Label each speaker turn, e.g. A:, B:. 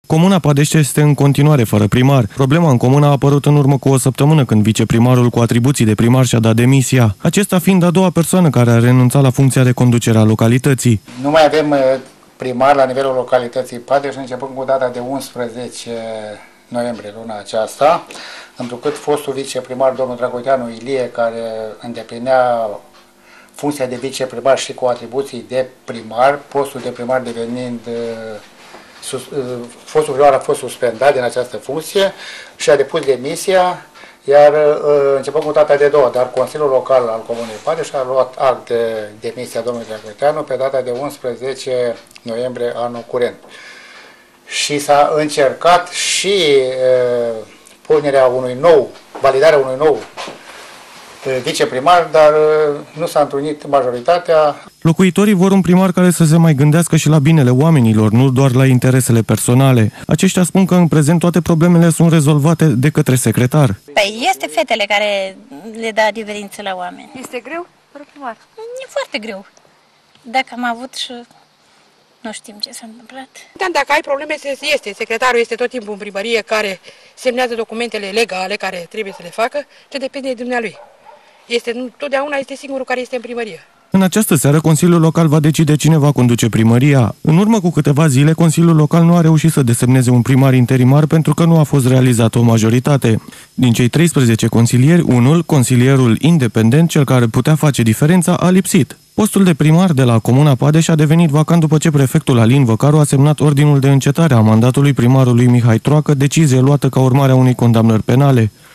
A: Comuna Padești este în continuare fără primar. Problema în comună a apărut în urmă cu o săptămână, când viceprimarul cu atribuții de primar și-a dat demisia, acesta fiind a doua persoană care a renunțat la funcția de conducere a localității.
B: Nu mai avem primar la nivelul localității Padești, începând cu data de 11 noiembrie luna aceasta, întrucât fostul viceprimar, domnul Dragoteanu Ilie, care îndeplinea funcția de viceprimar și cu atribuții de primar, postul de primar devenind fostul primar a fost suspendat din această funcție și a depus demisia, iar începând cu data de 2, dar Consiliul Local al Comunei Padești a luat act de demisia domnului Dragoteanu pe data de 11 noiembrie anul curent. Și s-a încercat și validarea unui nou viceprimar, dar nu s-a întrunit majoritatea.
A: Locuitorii vor un primar care să se mai gândească și la binele oamenilor, nu doar la interesele personale. Aceștia spun că în prezent toate problemele sunt rezolvate de către secretar.
C: Păi este fetele care le dă adeverință la oameni.
D: Este greu, fără primar?
C: E foarte greu. Dacă am avut și nu știm ce s-a întâmplat.
D: Da, dacă ai probleme, este. Secretarul este tot timpul în primărie, care semnează documentele legale care trebuie să le facă, ce depinde de dumnealui. Totdeauna este singurul care este în primărie.
A: În această seară, Consiliul Local va decide cine va conduce primăria. În urmă cu câteva zile, Consiliul Local nu a reușit să desemneze un primar interimar pentru că nu a fost realizată o majoritate. Din cei 13 consilieri, unul, consilierul independent, cel care putea face diferența, a lipsit. Postul de primar de la Comuna Padești a devenit vacant după ce prefectul Alin Văcaru a semnat ordinul de încetare a mandatului primarului Mihai Troacă, decizie luată ca urmare a unei condamnări penale.